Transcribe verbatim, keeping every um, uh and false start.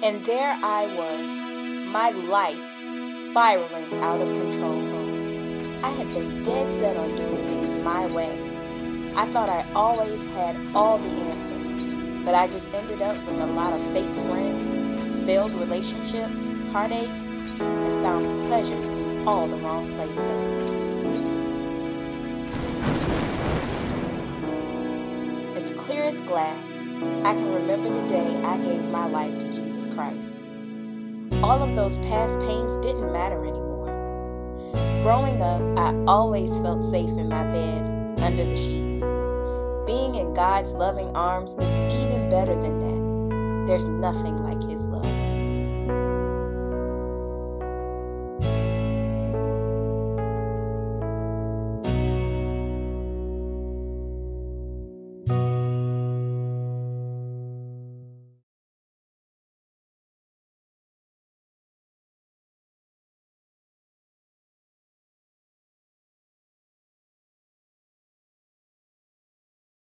And there I was, my life spiraling out of control. I had been dead set on doing things my way. I thought I always had all the answers, but I just ended up with a lot of fake friends, failed relationships, heartache, and found pleasure in all the wrong places. As clear as glass, I can remember the day I gave my life to Jesus Christ. All of those past pains didn't matter anymore. Growing up, I always felt safe in my bed, under the sheets. Being in God's loving arms is even better than that. There's nothing like His love.